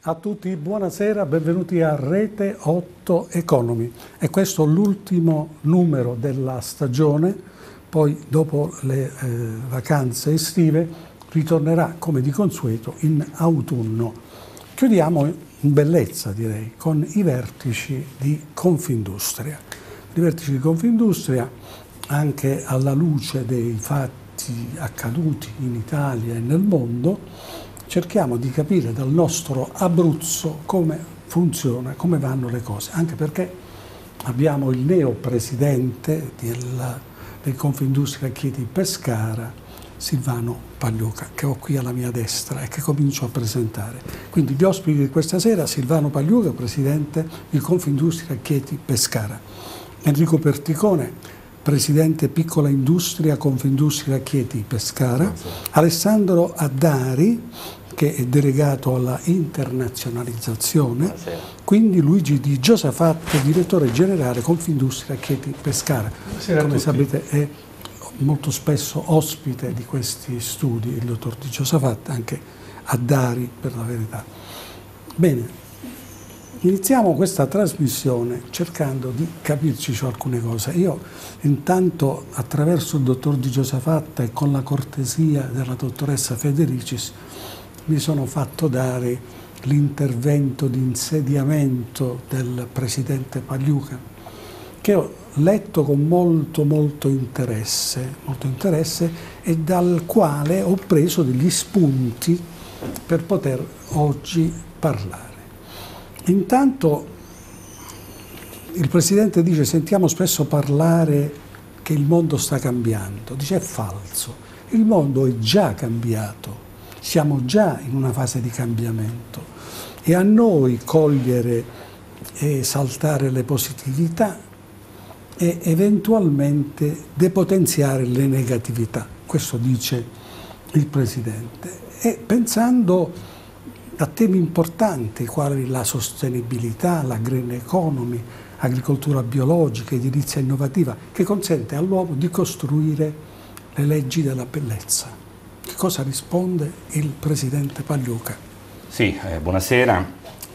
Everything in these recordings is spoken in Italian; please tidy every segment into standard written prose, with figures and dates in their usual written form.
A tutti, buonasera, benvenuti a Rete 8 Economy. E questo è l'ultimo numero della stagione, poi dopo le vacanze estive ritornerà come di consueto in autunno. Chiudiamo in bellezza, direi, con i vertici di Confindustria. I vertici di Confindustria, anche alla luce dei fatti accaduti in Italia e nel mondo, cerchiamo di capire dal nostro Abruzzo come funziona, come vanno le cose, anche perché abbiamo il neopresidente del Confindustria Chieti Pescara, Silvano Pagliuca, che ho qui alla mia destra e che comincio a presentare. Quindi gli ospiti di questa sera: Silvano Pagliuca, presidente di Confindustria Chieti Pescara; Enrico Perticone, presidente Piccola Industria Confindustria Chieti Pescara; Alessandro Addari, che è delegato alla internazionalizzazione; quindi Luigi Di Giosafat, direttore generale Confindustria Chieti Pescara. Come sapete è molto spesso ospite di questi studi il dottor Di Giosafat, anche Addari per la verità. Bene. Iniziamo questa trasmissione cercando di capirci su alcune cose. Io intanto, attraverso il dottor Di Giosafat e con la cortesia della dottoressa Federicis, mi sono fatto dare l'intervento di insediamento del presidente Pagliuca, che ho letto con molto interesse e dal quale ho preso degli spunti per poter oggi parlare. Intanto il Presidente dice: sentiamo spesso parlare che il mondo sta cambiando. Dice: è falso, il mondo è già cambiato, siamo già in una fase di cambiamento e a noi cogliere e esaltare le positività e eventualmente depotenziare le negatività. Questo dice il Presidente. E pensando a temi importanti quali la sostenibilità, la green economy, agricoltura biologica, edilizia innovativa, che consente all'uomo di costruire le leggi della bellezza. Che cosa risponde il presidente Pagliuca? Sì, buonasera.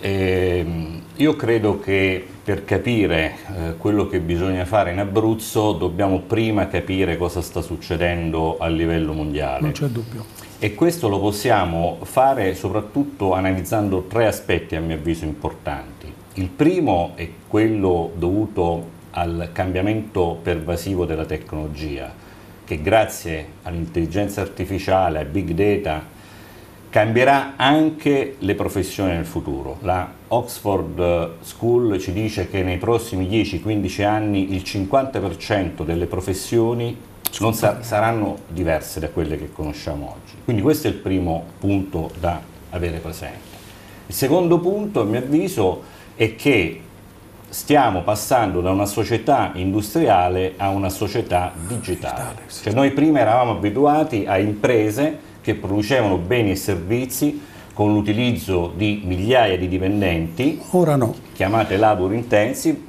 Io credo che per capire quello che bisogna fare in Abruzzo dobbiamo prima capire cosa sta succedendo a livello mondiale. Non c'è dubbio. E questo lo possiamo fare soprattutto analizzando tre aspetti, a mio avviso, importanti. Il primo è quello dovuto al cambiamento pervasivo della tecnologia, che grazie all'intelligenza artificiale, ai big data, cambierà anche le professioni nel futuro. La Oxford School ci dice che nei prossimi 10-15 anni il 50% delle professioni non saranno diverse da quelle che conosciamo oggi. Quindi questo è il primo punto da avere presente. Il secondo punto, a mio avviso, è che stiamo passando da una società industriale a una società digitale. Cioè noi prima eravamo abituati a imprese che producevano beni e servizi con l'utilizzo di migliaia di dipendenti, ora no, chiamate labor intensive,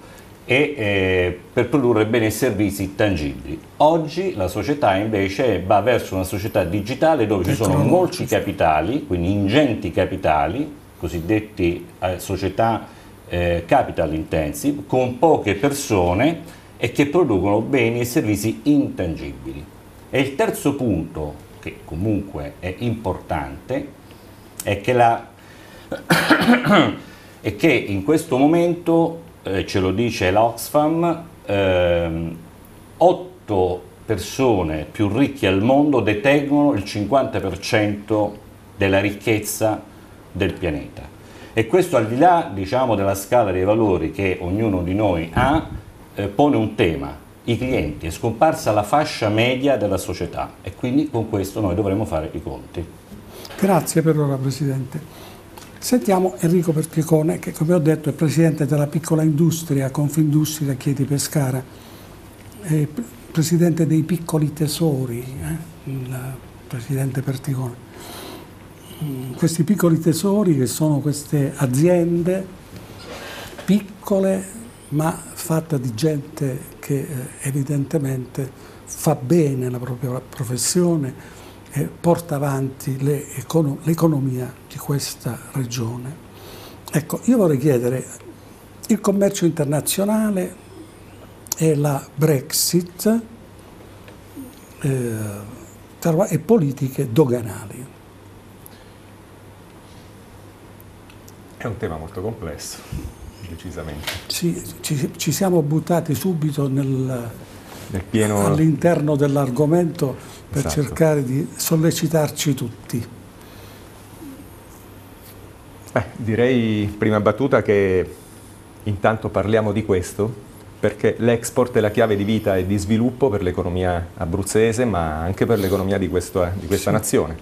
per produrre beni e servizi tangibili. Oggi la società invece va verso una società digitale dove ci sono molti capitali, quindi ingenti capitali, cosiddetti società capital intensive, con poche persone e che producono beni e servizi intangibili. E il terzo punto, che comunque è importante, è che in questo momento ce lo dice l'Oxfam, 8 persone più ricche al mondo detengono il 50% della ricchezza del pianeta. E questo, al di là, diciamo, della scala dei valori che ognuno di noi ha, pone un tema: i clienti. È scomparsa la fascia media della società e quindi con questo noi dovremo fare i conti. Grazie per ora, Presidente. Sentiamo Enrico Perticone, che come ho detto è presidente della Piccola Industria Confindustria Chieti Pescara, è presidente dei Piccoli Tesori, il presidente Perticone. Questi Piccoli Tesori, che sono queste aziende piccole ma fatte di gente che evidentemente fa bene la propria professione e porta avanti l'economia di questa regione. Ecco, io vorrei chiedere, il commercio internazionale e la Brexit e politiche doganali. È un tema molto complesso, decisamente. Ci siamo buttati subito pieno... all'interno dell'argomento per Esatto. cercare di sollecitarci tutti. Direi prima battuta che intanto parliamo di questo, perché l'export è la chiave di vita e di sviluppo per l'economia abruzzese, ma anche per l'economia di questa nazione.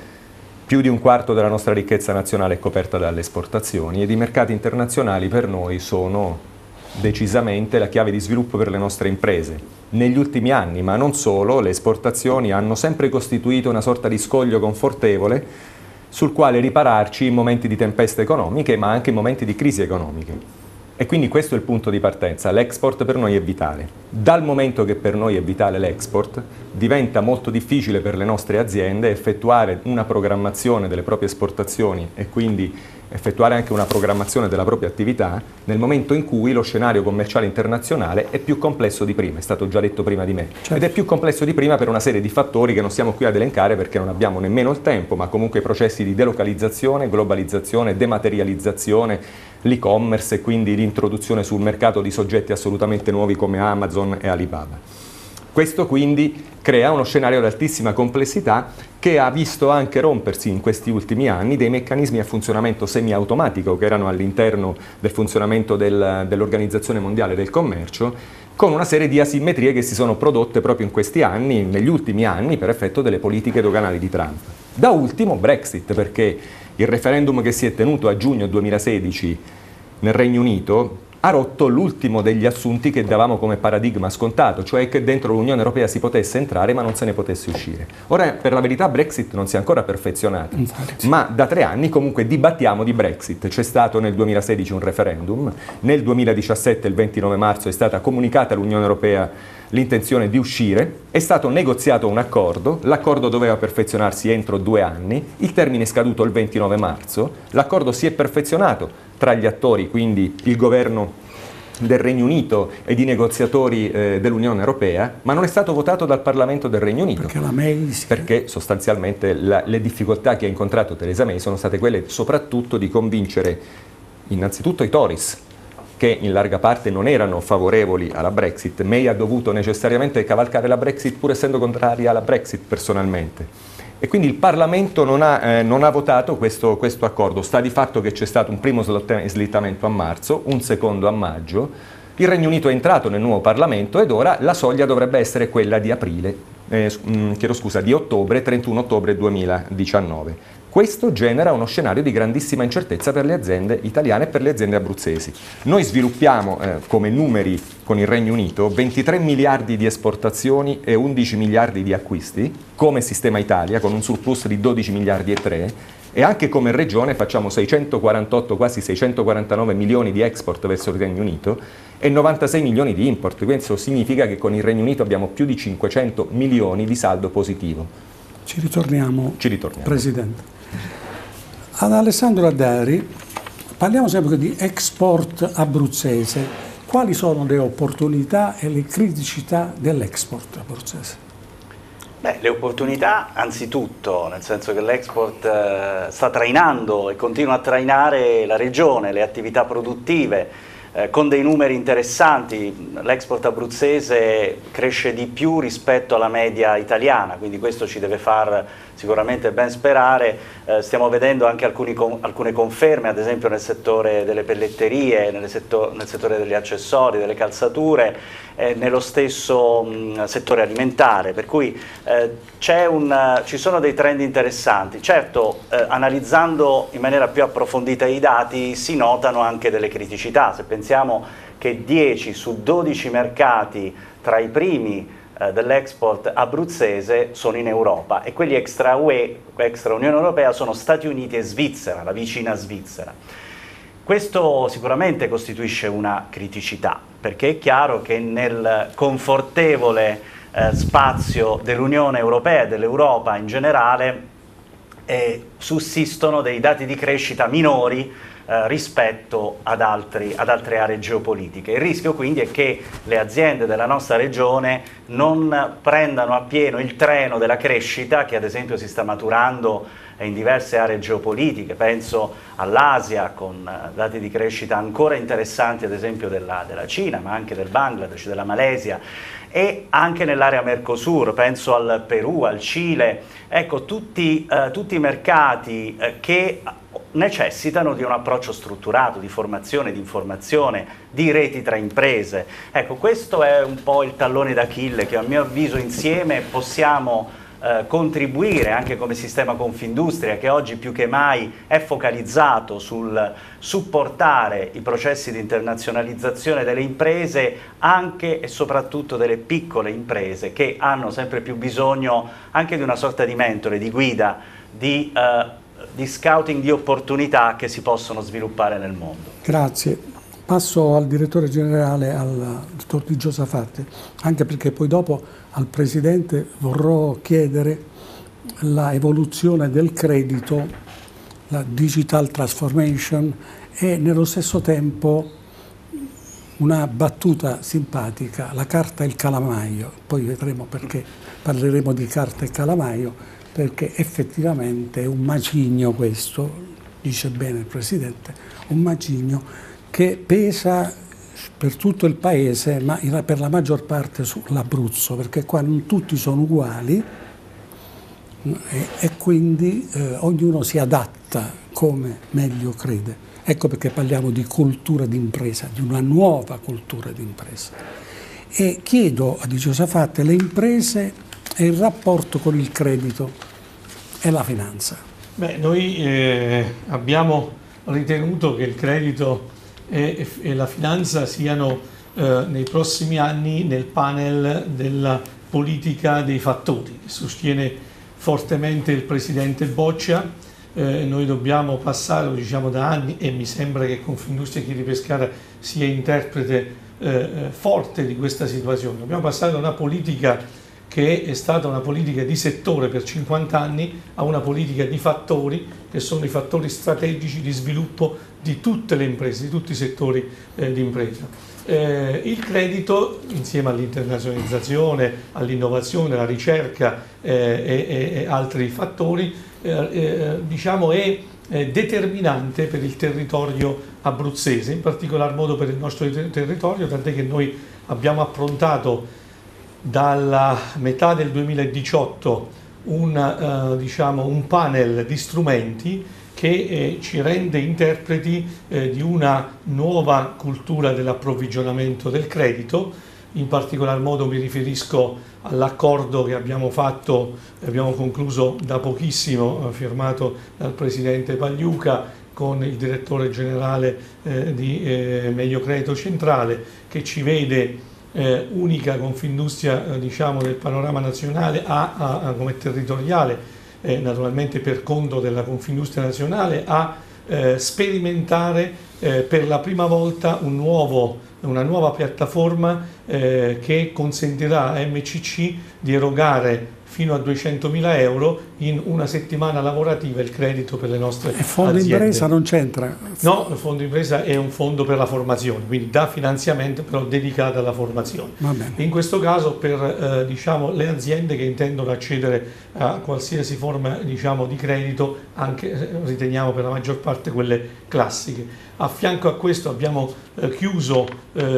Più di un quarto della nostra ricchezza nazionale è coperta dalle esportazioni ed i mercati internazionali per noi sono decisamente la chiave di sviluppo per le nostre imprese. Negli ultimi anni, ma non solo, le esportazioni hanno sempre costituito una sorta di scoglio confortevole sul quale ripararci in momenti di tempeste economiche, ma anche in momenti di crisi economiche. E quindi questo è il punto di partenza, l'export per noi è vitale. Dal momento che per noi è vitale l'export, diventa molto difficile per le nostre aziende effettuare una programmazione delle proprie esportazioni e quindi effettuare anche una programmazione della propria attività nel momento in cui lo scenario commerciale internazionale è più complesso di prima, è stato già detto prima di me. Certo. Ed è più complesso di prima per una serie di fattori che non stiamo qui ad elencare perché non abbiamo nemmeno il tempo, ma comunque i processi di delocalizzazione, globalizzazione, dematerializzazione, l'e-commerce e quindi l'introduzione sul mercato di soggetti assolutamente nuovi come Amazon e Alibaba. Questo quindi crea uno scenario di altissima complessità che ha visto anche rompersi in questi ultimi anni dei meccanismi a funzionamento semiautomatico che erano all'interno del funzionamento dell'Organizzazione Mondiale del Commercio, con una serie di asimmetrie che si sono prodotte proprio in questi anni, negli ultimi anni, per effetto delle politiche doganali di Trump. Da ultimo Brexit, perché il referendum che si è tenuto a giugno 2016 nel Regno Unito ha rotto l'ultimo degli assunti che davamo come paradigma scontato, cioè che dentro l'Unione Europea si potesse entrare ma non se ne potesse uscire. Ora, per la verità, Brexit non si è ancora perfezionato, ma da 3 anni comunque dibattiamo di Brexit. C'è stato nel 2016 un referendum, nel 2017, il 29 marzo, è stata comunicata all'Unione Europea l'intenzione di uscire, è stato negoziato un accordo, l'accordo doveva perfezionarsi entro 2 anni, il termine è scaduto il 29 marzo, l'accordo si è perfezionato tra gli attori, quindi il governo del Regno Unito ed i negoziatori dell'Unione Europea, ma non è stato votato dal Parlamento del Regno Unito. Perché sostanzialmente le difficoltà che ha incontrato Theresa May sono state quelle soprattutto di convincere innanzitutto i Tories, che in larga parte non erano favorevoli alla Brexit. May ha dovuto necessariamente cavalcare la Brexit pur essendo contraria alla Brexit personalmente. E quindi il Parlamento non ha votato questo accordo. Sta di fatto che c'è stato un primo slittamento a marzo, un secondo a maggio, il Regno Unito è entrato nel nuovo Parlamento ed ora la soglia dovrebbe essere quella di di ottobre, 31 ottobre 2019. Questo genera uno scenario di grandissima incertezza per le aziende italiane e per le aziende abruzzesi. Noi sviluppiamo come numeri con il Regno Unito 23 miliardi di esportazioni e 11 miliardi di acquisti come sistema Italia, con un surplus di 12 miliardi e 3, e anche come regione facciamo 648, quasi 649 milioni di export verso il Regno Unito e 96 milioni di import. Questo significa che con il Regno Unito abbiamo più di 500 milioni di saldo positivo. Ci ritorniamo. Presidente. Ad Alessandro Addari, parliamo sempre di export abruzzese. Quali sono le opportunità e le criticità dell'export abruzzese? Le opportunità anzitutto, nel senso che l'export sta trainando e continua a trainare la regione, le attività produttive, con dei numeri interessanti. L'export abruzzese cresce di più rispetto alla media italiana, quindi questo ci deve far sicuramente ben sperare. Stiamo vedendo anche alcune conferme, ad esempio nel settore delle pelletterie, nel settore degli accessori, delle calzature, nello stesso settore alimentare, per cui ci sono dei trend interessanti. Certo, analizzando in maniera più approfondita i dati si notano anche delle criticità. Se pensiamo che 10 su 12 mercati tra i primi dell'export abruzzese sono in Europa e quelli extra UE, extra Unione Europea, sono Stati Uniti e Svizzera, la vicina Svizzera. Questo sicuramente costituisce una criticità, perché è chiaro che nel confortevole spazio dell'Unione Europea e dell'Europa in generale sussistono dei dati di crescita minori rispetto ad altre aree geopolitiche. Il rischio quindi è che le aziende della nostra regione non prendano appieno il treno della crescita che ad esempio si sta maturando in diverse aree geopolitiche. Penso all'Asia con dati di crescita ancora interessanti ad esempio della Cina, ma anche del Bangladesh, della Malesia, e anche nell'area Mercosur, penso al Perù, al Cile, ecco tutti i mercati che necessitano di un approccio strutturato, di formazione, di informazione, di reti tra imprese. Ecco, questo è un po' il tallone d'Achille che a mio avviso insieme possiamo contribuire anche come sistema Confindustria, che oggi più che mai è focalizzato sul supportare i processi di internazionalizzazione delle imprese, anche e soprattutto delle piccole imprese che hanno sempre più bisogno anche di una sorta di mentore, di guida, di scouting di opportunità che si possono sviluppare nel mondo. Grazie. Passo al direttore generale, al dottor Di Giosafatti, anche perché poi dopo al Presidente vorrò chiedere la evoluzione del credito, la digital transformation e nello stesso tempo una battuta simpatica, la carta e il calamaio. Poi vedremo perché parleremo di carta e calamaio, perché effettivamente è un macigno questo, dice bene il Presidente, un macigno che pesa per tutto il paese, ma per la maggior parte sull'Abruzzo, perché qua non tutti sono uguali e quindi ognuno si adatta come meglio crede. Ecco perché parliamo di cultura d'impresa, di una nuova cultura d'impresa. E chiedo a Di Giosafatti le imprese e il rapporto con il credito e la finanza. Beh, noi abbiamo ritenuto che il credito e la finanza siano nei prossimi anni nel panel della politica dei fattori che sostiene fortemente il Presidente Boccia. Noi dobbiamo passare, lo diciamo da anni, e mi sembra che Confindustria Chieti Pescara sia interprete forte di questa situazione. Dobbiamo passare da una politica che è stata una politica di settore per 50 anni a una politica di fattori che sono i fattori strategici di sviluppo di tutte le imprese, di tutti i settori di impresa. Il credito, insieme all'internazionalizzazione, all'innovazione, alla ricerca e altri fattori, diciamo è determinante per il territorio abruzzese, in particolar modo per il nostro territorio, tant'è che noi abbiamo approntato dalla metà del 2018 un panel di strumenti che ci rende interpreti di una nuova cultura dell'approvvigionamento del credito. In particolar modo mi riferisco all'accordo che abbiamo concluso da pochissimo, firmato dal Presidente Pagliuca con il Direttore Generale di Medio Credito Centrale, che ci vede unica Confindustria del panorama nazionale come territoriale, naturalmente per conto della Confindustria nazionale, a sperimentare per la prima volta una nuova piattaforma che consentirà a MCC di erogare fino a 200.000 euro in una settimana lavorativa il credito per le nostre aziende. Il fondo impresa non c'entra? No, il fondo impresa è un fondo per la formazione, quindi dà finanziamento però dedicato alla formazione. In questo caso per le aziende che intendono accedere a qualsiasi forma di credito, anche riteniamo per la maggior parte quelle classiche. A fianco a questo abbiamo chiuso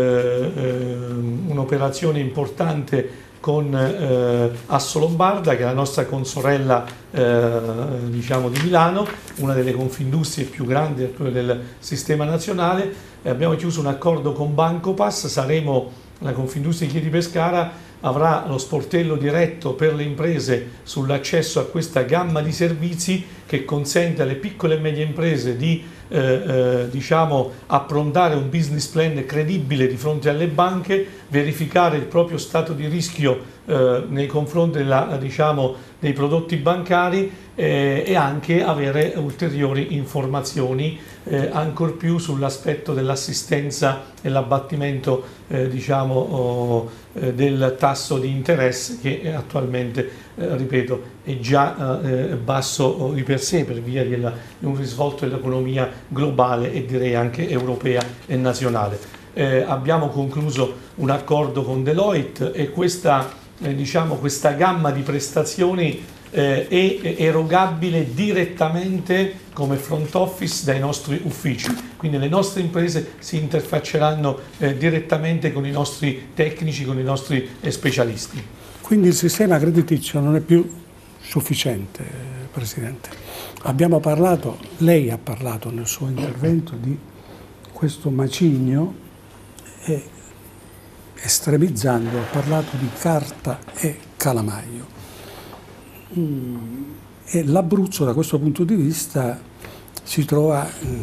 un'operazione importante con Assolombarda, che è la nostra consorella di Milano, una delle confindustrie più grandi del sistema nazionale. Abbiamo chiuso un accordo con Bancopass, la Confindustria Chieti Pescara avrà lo sportello diretto per le imprese sull'accesso a questa gamma di servizi che consente alle piccole e medie imprese di approntare un business plan credibile di fronte alle banche, verificare il proprio stato di rischio nei confronti dei prodotti bancari e anche avere ulteriori informazioni ancor più sull'aspetto dell'assistenza e l'abbattimento del tasso di interesse che attualmente, ripeto, è già basso di per sé per via di un risvolto dell'economia globale e direi anche europea e nazionale. Abbiamo concluso un accordo con Deloitte e questa gamma di prestazioni è erogabile direttamente come front office dai nostri uffici, quindi le nostre imprese si interfacceranno direttamente con i nostri tecnici, con i nostri specialisti. Quindi il sistema creditizio non è più sufficiente, Presidente. Abbiamo parlato, lei ha parlato nel suo intervento di questo macigno e estremizzando ha parlato di carta e calamaio. E l'Abruzzo da questo punto di vista si trova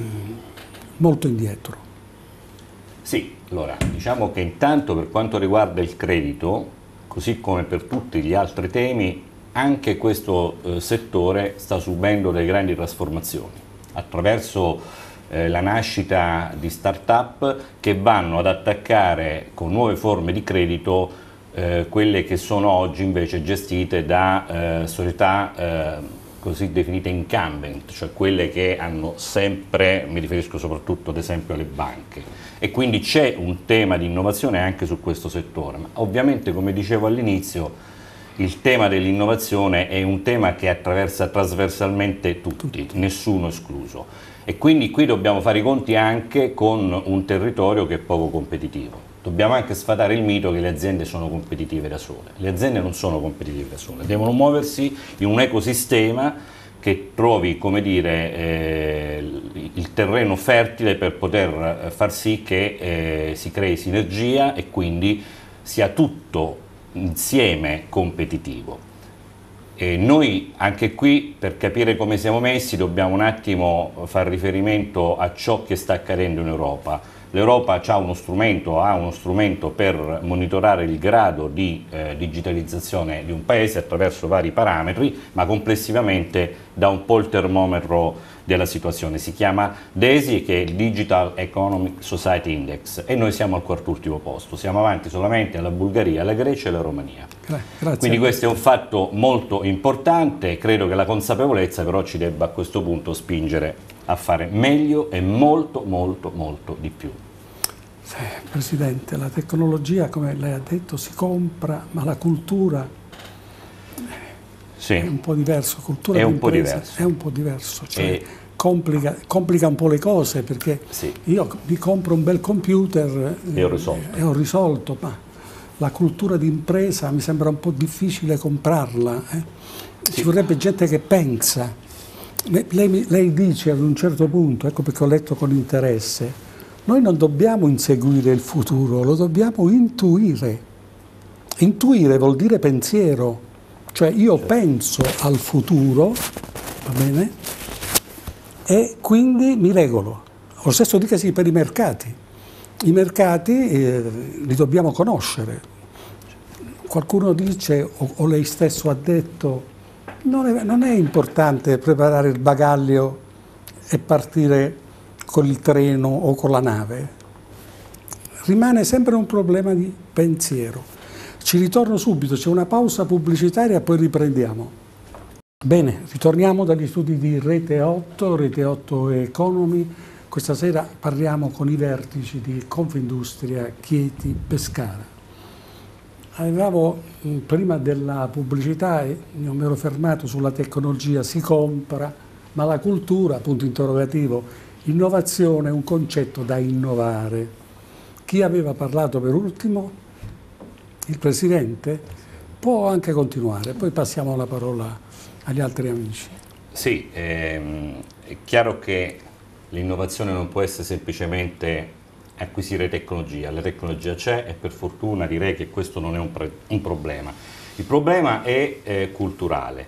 molto indietro. Sì, allora diciamo che intanto per quanto riguarda il credito, così come per tutti gli altri temi, anche questo settore sta subendo delle grandi trasformazioni attraverso la nascita di start-up che vanno ad attaccare con nuove forme di credito quelle che sono oggi invece gestite da società così definite incumbent, cioè quelle che hanno sempre, mi riferisco soprattutto ad esempio alle banche, e quindi c'è un tema di innovazione anche su questo settore, ma ovviamente come dicevo all'inizio il tema dell'innovazione è un tema che attraversa trasversalmente tutti, nessuno escluso, e quindi qui dobbiamo fare i conti anche con un territorio che è poco competitivo. Dobbiamo anche sfatare il mito che le aziende sono competitive da sole. Le aziende non sono competitive da sole, devono muoversi in un ecosistema che trovi, come dire, il terreno fertile per poter far sì che si crei sinergia e quindi sia tutto insieme competitivo. E noi anche qui, per capire come siamo messi, dobbiamo un attimo fare riferimento a ciò che sta accadendo in Europa. L'Europa ha uno strumento per monitorare il grado di digitalizzazione di un paese attraverso vari parametri, ma complessivamente dà un po' il termometro della situazione. Si chiama DESI, che è il Digital Economic Society Index, e noi siamo al quart'ultimo posto, siamo avanti solamente alla Bulgaria, alla Grecia e alla Romania. Grazie. Quindi questo è un fatto molto importante, credo che la consapevolezza però ci debba a questo punto spingere a fare meglio e molto molto molto di più. Sì, Presidente, la tecnologia, come lei ha detto, si compra, ma la cultura sì, è un po' diverso. Cultura è un po' d'impresa diverso. È un po' diverso, cioè complica un po' le cose, perché sì, io mi compro un bel computer e ho risolto, ma la cultura d'impresa mi sembra un po' difficile comprarla. Sì. Ci vorrebbe gente che pensa. Lei dice ad un certo punto, ecco perché ho letto con interesse, noi non dobbiamo inseguire il futuro, lo dobbiamo intuire. Intuire vuol dire pensiero, cioè io penso al futuro, va bene, e quindi mi regolo. Lo stesso dicasi per i mercati. I mercati li dobbiamo conoscere. Qualcuno dice, o lei stesso ha detto, non è importante preparare il bagaglio e partire con il treno o con la nave. Rimane sempre un problema di pensiero. Ci ritorno subito, c'è una pausa pubblicitaria e poi riprendiamo. Bene, ritorniamo dagli studi di Rete 8 Economy. Questa sera parliamo con i vertici di Confindustria Chieti Pescara. Avevamo, prima della pubblicità, io mi ero fermato sulla tecnologia, si compra, ma la cultura, punto interrogativo, innovazione è un concetto da innovare. Chi aveva parlato per ultimo? Il Presidente? Può anche continuare, poi passiamo la parola agli altri amici. Sì, è chiaro che l'innovazione non può essere semplicemente acquisire tecnologia, la tecnologia c'è e per fortuna direi che questo non è un problema. Il problema è culturale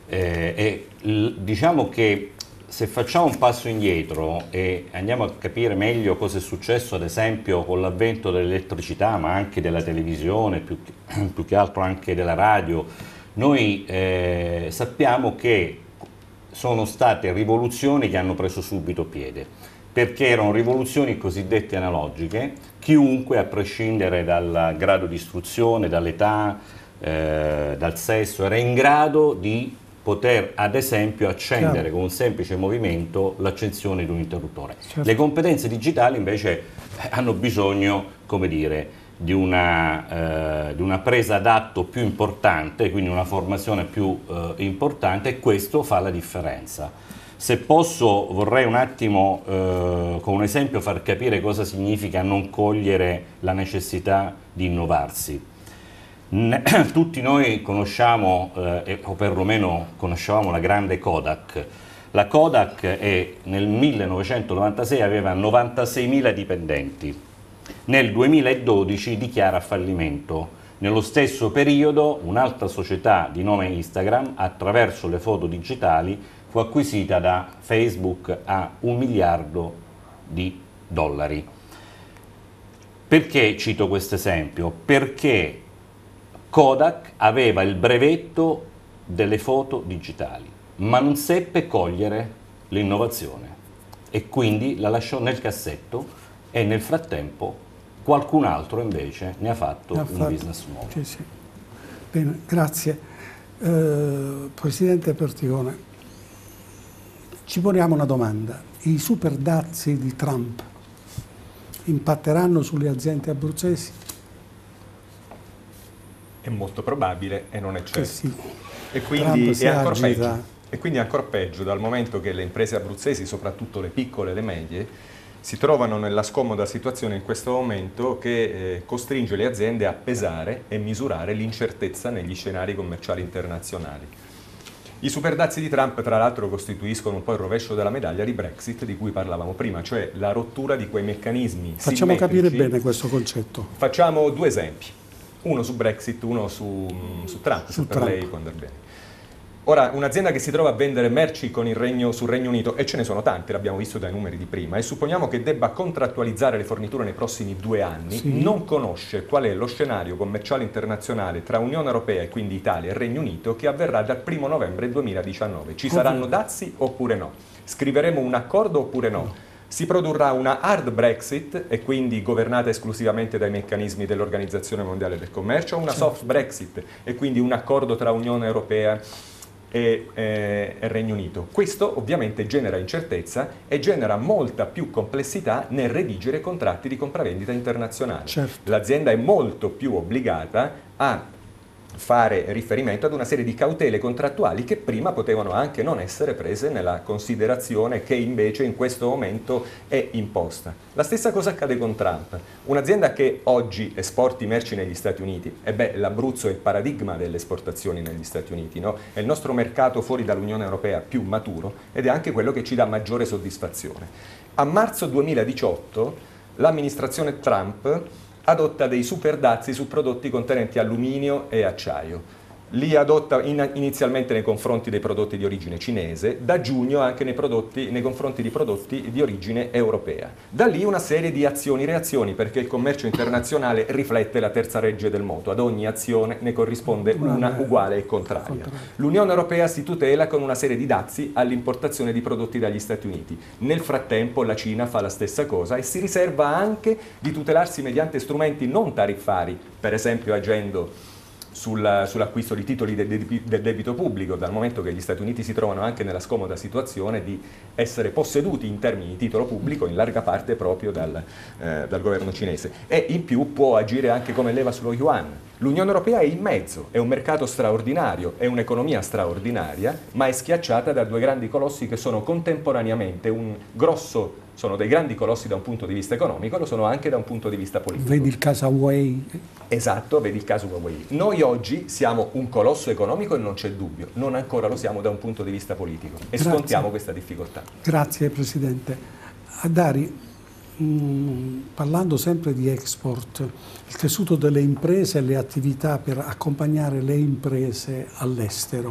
diciamo che se facciamo un passo indietro e andiamo a capire meglio cosa è successo ad esempio con l'avvento dell'elettricità ma anche della televisione, più che altro anche della radio, noi sappiamo che sono state rivoluzioni che hanno preso subito piede, perché erano rivoluzioni cosiddette analogiche, chiunque, a prescindere dal grado di istruzione, dall'età, dal sesso, era in grado di poter ad esempio accendere con un semplice movimento l'accensione di un interruttore. Certo. Le competenze digitali invece hanno bisogno, come dire, di una presa d'atto più importante, quindi una formazione più importante, e questo fa la differenza. Se posso, vorrei un attimo con un esempio far capire cosa significa non cogliere la necessità di innovarsi. Tutti noi conosciamo, o perlomeno conoscevamo, la grande Kodak. La Kodak nel 1996 aveva 96.000 dipendenti, nel 2012 dichiara fallimento. Nello stesso periodo un'altra società di nome Instagram, attraverso le foto digitali, fu acquisita da Facebook a $1 miliardo. Perché cito questo esempio? Perché Kodak aveva il brevetto delle foto digitali, ma non seppe cogliere l'innovazione e quindi la lasciò nel cassetto, e nel frattempo qualcun altro invece ne ha fatto un business nuovo. Sì, sì. Bene, grazie. Presidente Perticone, ci poniamo una domanda. I super dazi di Trump impatteranno sulle aziende abruzzesi? È molto probabile e non è certo. Sì. E quindi è ancora peggio. E quindi è ancora peggio, dal momento che le imprese abruzzesi, soprattutto le piccole e le medie, si trovano nella scomoda situazione in questo momento che costringe le aziende a pesare e misurare l'incertezza negli scenari commerciali internazionali. I superdazi di Trump, tra l'altro, costituiscono un po' il rovescio della medaglia di Brexit di cui parlavamo prima, cioè la rottura di quei meccanismi Facciamo simmetrici. capire bene questo concetto. Facciamo due esempi, uno su Brexit, uno su Trump, se per lei può andare bene. Ora, un'azienda che si trova a vendere merci sul Regno Unito, e ce ne sono tante, l'abbiamo visto dai numeri di prima, e supponiamo che debba contrattualizzare le forniture nei prossimi 2 anni, sì, non conosce qual è lo scenario commerciale internazionale tra Unione Europea e quindi Italia e Regno Unito che avverrà dal 1 novembre 2019. Ci saranno dazi oppure no? Scriveremo un accordo oppure no? Si produrrà una hard Brexit, e quindi governata esclusivamente dai meccanismi dell'Organizzazione Mondiale del Commercio, o una soft Brexit, e quindi un accordo tra Unione Europea e Regno Unito. Questo ovviamente genera incertezza e genera molta più complessità nel redigere contratti di compravendita internazionale. Certo. L'azienda è molto più obbligata a fare riferimento ad una serie di cautele contrattuali che prima potevano anche non essere prese nella considerazione, che invece in questo momento è imposta. La stessa cosa accade con Trump. Un'azienda che oggi esporti merci negli Stati Uniti, e beh, l'Abruzzo è il paradigma delle esportazioni negli Stati Uniti, no? È il nostro mercato fuori dall'Unione Europea più maturo ed è anche quello che ci dà maggiore soddisfazione. A marzo 2018 l'amministrazione Trump adotta dei super dazi su prodotti contenenti alluminio e acciaio. Li adotta inizialmente nei confronti dei prodotti di origine cinese, da giugno anche nei confronti di prodotti di origine europea. Da lì una serie di azioni-reazioni, perché il commercio internazionale riflette la terza legge del moto, ad ogni azione ne corrisponde una uguale e contraria. L'Unione Europea si tutela con una serie di dazi all'importazione di prodotti dagli Stati Uniti. Nel frattempo la Cina fa la stessa cosa e si riserva anche di tutelarsi mediante strumenti non tariffari, per esempio agendo sull'acquisto di titoli del debito pubblico, dal momento che gli Stati Uniti si trovano anche nella scomoda situazione di essere posseduti in termini di titolo pubblico in larga parte proprio dal governo cinese, e in più può agire anche come leva sullo yuan. L'Unione Europea è in mezzo, è un mercato straordinario, è un'economia straordinaria, ma è schiacciata da due grandi colossi che sono contemporaneamente sono dei grandi colossi da un punto di vista economico, lo sono anche da un punto di vista politico. Vedi il caso Huawei? Esatto, vedi il caso Huawei. Noi oggi siamo un colosso economico e non c'è dubbio, non ancora lo siamo da un punto di vista politico e scontiamo questa difficoltà. Grazie Presidente. Dari, parlando sempre di export, il tessuto delle imprese e le attività per accompagnare le imprese all'estero.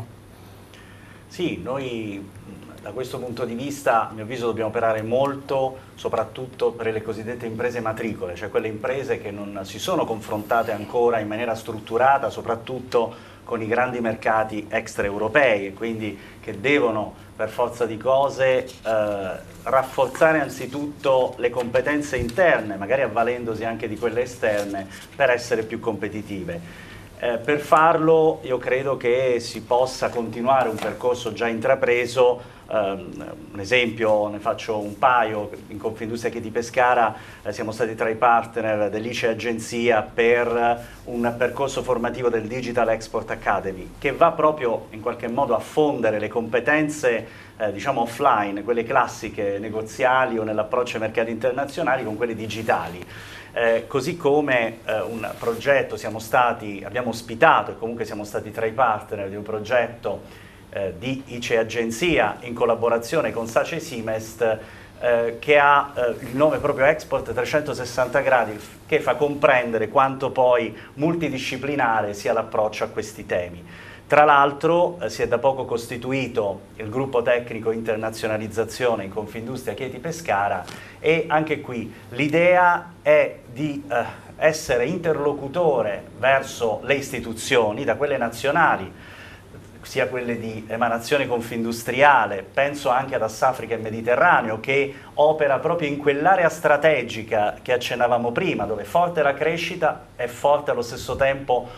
Sì, noi da questo punto di vista, a mio avviso, dobbiamo operare molto, soprattutto per le cosiddette imprese matricole, cioè quelle imprese che non si sono confrontate ancora in maniera strutturata, soprattutto con i grandi mercati extraeuropei, e quindi che devono per forza di cose rafforzare anzitutto le competenze interne, magari avvalendosi anche di quelle esterne, per essere più competitive. Per farlo io credo che si possa continuare un percorso già intrapreso. Un esempio, ne faccio un paio: in Confindustria Chieti Pescara siamo stati tra i partner dell'ICE Agenzia per un percorso formativo del Digital Export Academy, che va proprio in qualche modo a fondere le competenze diciamo offline, quelle classiche negoziali o nell'approccio ai mercati internazionali, con quelle digitali. Così come un progetto abbiamo ospitato e comunque siamo stati tra i partner di un progetto di ICE Agenzia in collaborazione con SACE Simest, che ha il nome proprio Export 360 gradi, che fa comprendere quanto poi multidisciplinare sia l'approccio a questi temi. Tra l'altro si è da poco costituito il gruppo tecnico internazionalizzazione in Confindustria Chieti Pescara, e anche qui l'idea è di essere interlocutore verso le istituzioni, da quelle nazionali sia quelle di emanazione confindustriale, penso anche ad Assafrica e Mediterraneo, che opera proprio in quell'area strategica che accennavamo prima, dove forte è la crescita e forte allo stesso tempo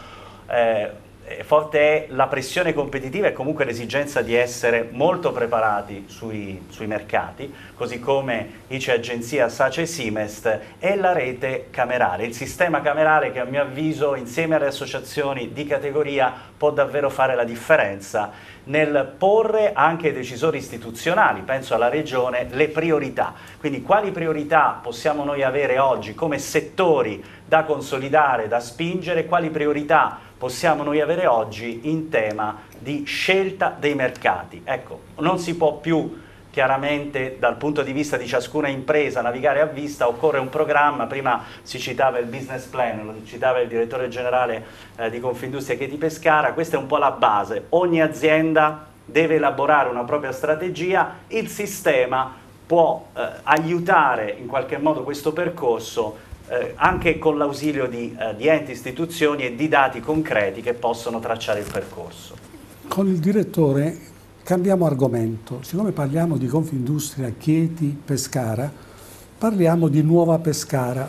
forte è la pressione competitiva e comunque l'esigenza di essere molto preparati sui mercati, così come ICE Agenzia, SACE Simest e la rete camerale, il sistema camerale che a mio avviso insieme alle associazioni di categoria può davvero fare la differenza nel porre anche ai decisori istituzionali, penso alla Regione, le priorità. Quindi quali priorità possiamo noi avere oggi come settori da consolidare, da spingere, quali priorità possiamo noi avere oggi in tema di scelta dei mercati. Ecco, non si può più chiaramente dal punto di vista di ciascuna impresa navigare a vista, occorre un programma. Prima si citava il business plan, lo citava il direttore generale di Confindustria Chieti Pescara, questa è un po' la base. Ogni azienda deve elaborare una propria strategia, il sistema può aiutare in qualche modo questo percorso anche con l'ausilio di enti, istituzioni e di dati concreti che possono tracciare il percorso. Con il direttore cambiamo argomento. Siccome parliamo di Confindustria Chieti Pescara, parliamo di Nuova Pescara.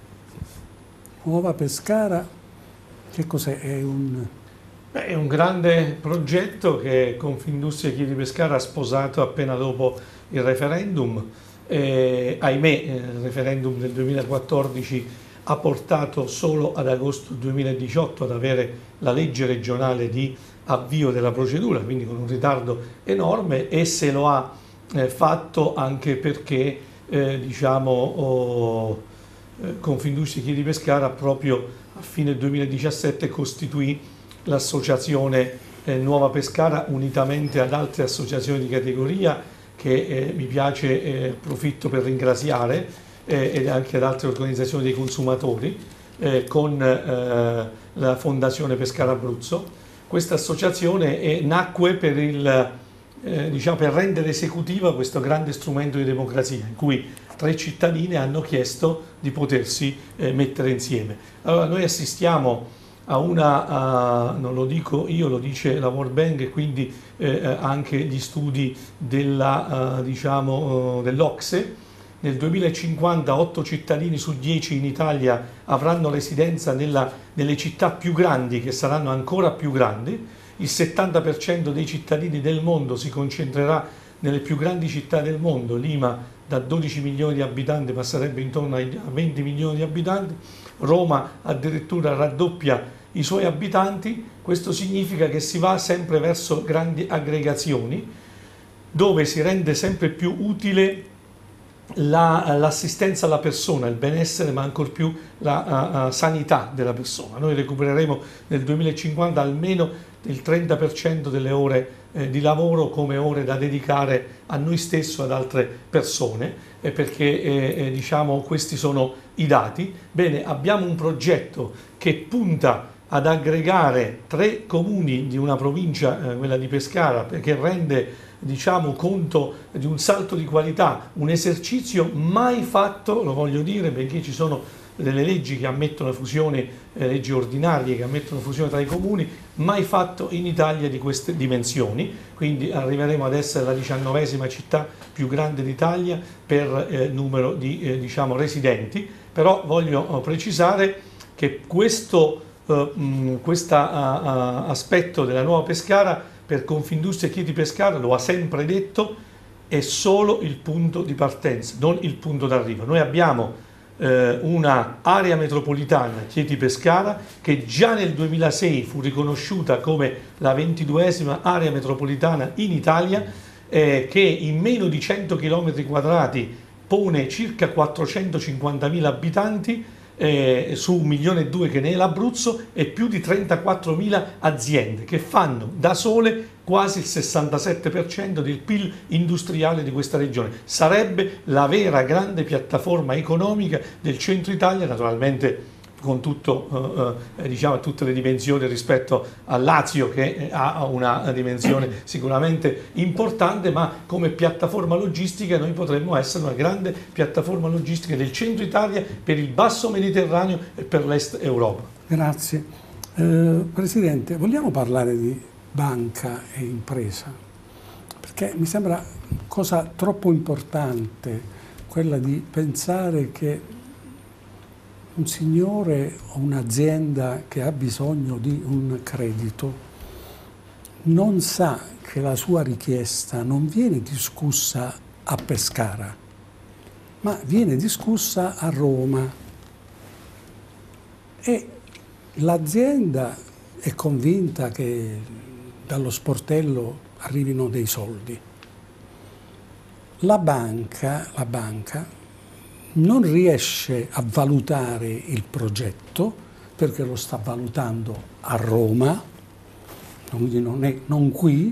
Nuova Pescara, che cos'è? È un grande progetto che Confindustria Chieti Pescara ha sposato appena dopo il referendum. Ahimè, il referendum del 2014 ha portato solo ad agosto 2018 ad avere la legge regionale di avvio della procedura, quindi con un ritardo enorme, e se lo ha fatto anche perché Confindustria Chieti Pescara proprio a fine 2017 costituì l'associazione Nuova Pescara unitamente ad altre associazioni di categoria che mi piace, approfitto per ringraziare, ed anche ad altre organizzazioni dei consumatori, con la Fondazione Pescara Abruzzo. Questa associazione nacque per rendere esecutiva questo grande strumento di democrazia, in cui 3 cittadine hanno chiesto di potersi mettere insieme. Allora noi assistiamo a non lo dico io, lo dice la World Bank e quindi anche gli studi dell'Ocse. Nel 2050 8 cittadini su 10 in Italia avranno residenza nelle città più grandi, che saranno ancora più grandi. Il 70% dei cittadini del mondo si concentrerà nelle più grandi città del mondo. Lima da 12 milioni di abitanti passerebbe intorno ai 20 milioni di abitanti. Roma addirittura raddoppia i suoi abitanti. Questo significa che si va sempre verso grandi aggregazioni, dove si rende sempre più utile l'assistenza alla persona, il benessere, ma ancor più la sanità della persona. Noi recupereremo nel 2050 almeno il 30% delle ore di lavoro come ore da dedicare a noi stessi o ad altre persone, perché questi sono i dati. Bene, abbiamo un progetto che punta ad aggregare 3 comuni di una provincia, quella di Pescara, che rende conto di un salto di qualità, un esercizio mai fatto, lo voglio dire, perché ci sono delle leggi che ammettono fusione, leggi ordinarie che ammettono fusione tra i comuni, mai fatto in Italia di queste dimensioni. Quindi arriveremo ad essere la 19ª città più grande d'Italia per numero di residenti. Però voglio precisare che questo questo aspetto della nuova Pescara per Confindustria e Chieti Pescara, lo ha sempre detto, è solo il punto di partenza, non il punto d'arrivo. Noi abbiamo una area metropolitana Chieti Pescara che già nel 2006 fu riconosciuta come la 22esima area metropolitana in Italia, che in meno di 100 km quadrati pone circa 450.000 abitanti su 1,2 milioni che ne è l'Abruzzo, e più di 34.000 aziende che fanno da sole quasi il 67% del PIL industriale di questa regione. Sarebbe la vera grande piattaforma economica del centro Italia, naturalmente con tutto, diciamo, tutte le dimensioni rispetto al Lazio, che ha una dimensione sicuramente importante, ma come piattaforma logistica noi potremmo essere una grande piattaforma logistica del centro Italia per il basso Mediterraneo e per l'est Europa. Grazie. Presidente, vogliamo parlare di banca e impresa? Perché mi sembra cosa troppo importante quella di pensare che un signore o un'azienda che ha bisogno di un credito non sa che la sua richiesta non viene discussa a Pescara, ma viene discussa a Roma, e l'azienda è convinta che dallo sportello arrivino dei soldi. La banca non riesce a valutare il progetto perché lo sta valutando a Roma, quindi non qui,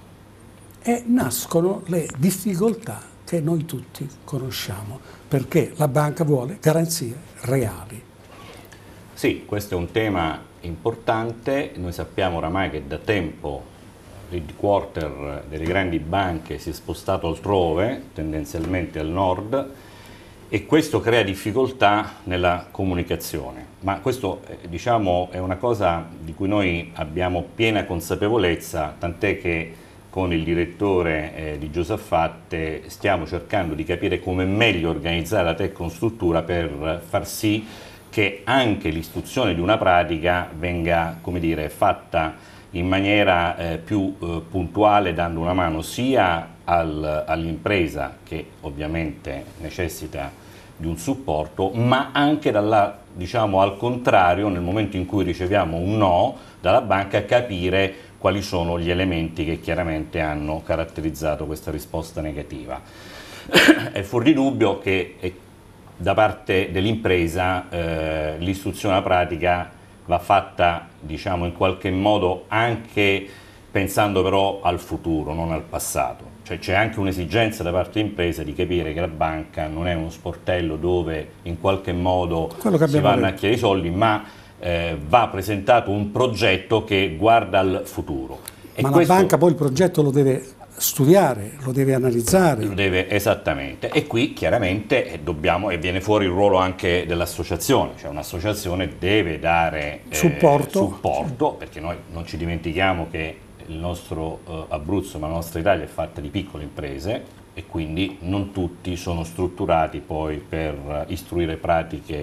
e nascono le difficoltà che noi tutti conosciamo, perché la banca vuole garanzie reali. Sì, questo è un tema importante. Noi sappiamo oramai che da tempo l'headquarter delle grandi banche si è spostato altrove, tendenzialmente al nord, e questo crea difficoltà nella comunicazione. Ma questo diciamo, è una cosa di cui noi abbiamo piena consapevolezza, tant'è che con il direttore di Giosaffatte stiamo cercando di capire come meglio organizzare la tecnostruttura per far sì che anche l'istruzione di una pratica venga, come dire, fatta in maniera più puntuale, dando una mano sia all'impresa, che ovviamente necessita di un supporto, ma anche diciamo, al contrario, nel momento in cui riceviamo un no dalla banca, capire quali sono gli elementi che chiaramente hanno caratterizzato questa risposta negativa. È fuori di dubbio che da parte dell'impresa l'istruzione alla pratica va fatta, diciamo, in qualche modo anche pensando però al futuro, non al passato. Cioè c'è anche un'esigenza da parte dell'impresa di capire che la banca non è uno sportello dove in qualche modo si vanno a chiedere i soldi, ma va presentato un progetto che guarda al futuro. Ma la banca poi il progetto lo deve studiare, lo deve analizzare. Lo deve, esattamente, e qui chiaramente e viene fuori il ruolo anche dell'associazione, cioè un'associazione deve dare supporto, perché noi non ci dimentichiamo che il nostro Abruzzo, ma la nostra Italia è fatta di piccole imprese, e quindi non tutti sono strutturati poi per istruire pratiche